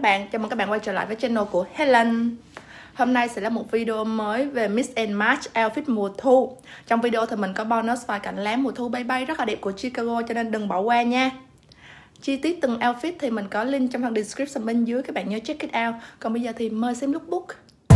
bạn, chào mừng các bạn quay trở lại với channel của Helen. Hôm nay sẽ là một video mới về Mix and Match outfit mùa thu. Trong video thì mình có bonus vài cảnh lá mùa thu bay bay rất là đẹp của Chicago, cho nên đừng bỏ qua nha. Chi tiết từng outfit thì mình có link trong phần description bên dưới, các bạn nhớ check it out. Còn bây giờ thì mời xem lookbook.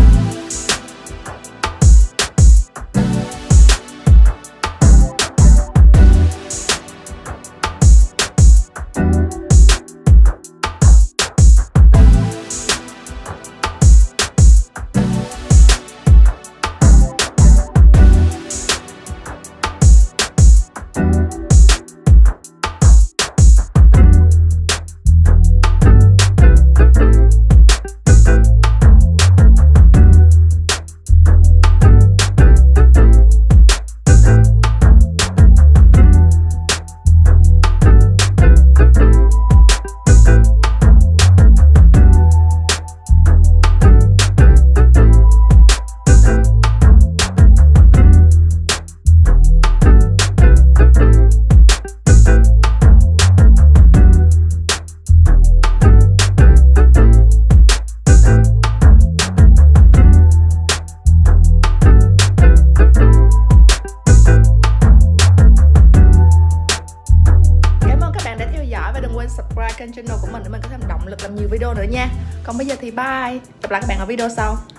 Và đừng quên subscribe kênh channel của mình để mình có thêm động lực làm nhiều video nữa nha. Còn bây giờ thì bye. Gặp lại các bạn ở video sau.